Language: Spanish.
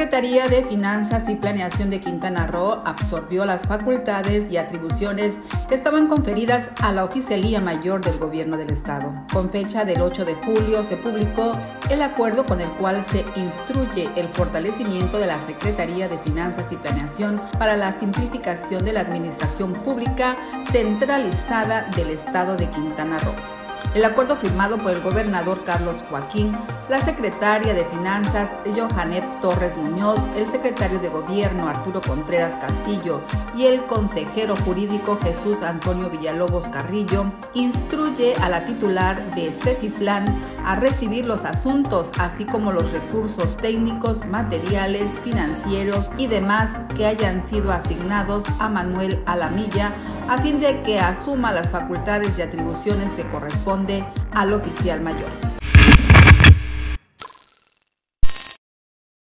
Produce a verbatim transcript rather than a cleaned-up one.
Secretaría de Finanzas y Planeación de Quintana Roo absorbió las facultades y atribuciones que estaban conferidas a la Oficialía Mayor del Gobierno del Estado. Con fecha del ocho de julio se publicó el acuerdo con el cual se instruye el fortalecimiento de la Secretaría de Finanzas y Planeación para la simplificación de la administración pública centralizada del Estado de Quintana Roo. El acuerdo firmado por el gobernador Carlos Joaquín, la secretaria de Finanzas Johanet Torres Muñoz, el secretario de Gobierno Arturo Contreras Castillo y el consejero jurídico Jesús Antonio Villalobos Carrillo, instruye a la titular de Cefiplan a recibir los asuntos, así como los recursos técnicos, materiales, financieros y demás que hayan sido asignados a Manuel Alamilla, a fin de que asuma las facultades y atribuciones que corresponde al oficial mayor.